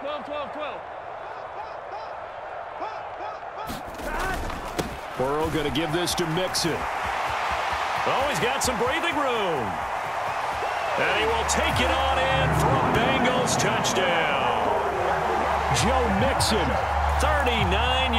Burrow going to give this to Mixon. Oh, he's got some breathing room. And he will take it on in for a Bengals touchdown. Joe Mixon. 39